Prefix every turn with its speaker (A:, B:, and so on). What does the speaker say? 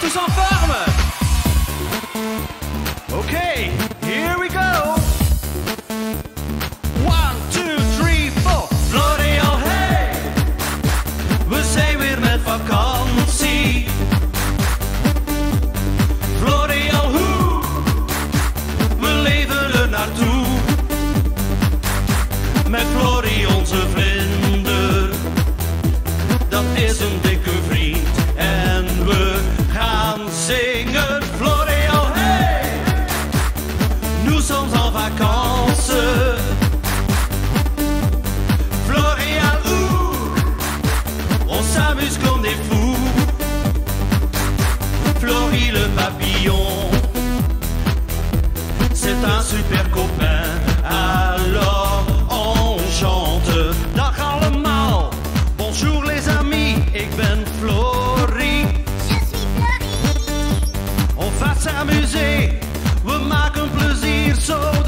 A: tous en forme? Okay, here we go. 1, 2, 3, 4. Florian, hey! We zijn weer met vakantie. Florian, hoe? We leven er naartoe. Met Florie, onze vlinder. Dat is een dikke vriend. En we gaan zingen. Florian, hey! Nous sommes en vacances. Florian, où? On s'amuse comme des fous. Florie le papillon, c'est un super copain. Alors on chante. Dag allemaal, bonjour les amis. Ik ben Florie.
B: Je suis Florie.
A: On va s'amuser, we maken plezier zo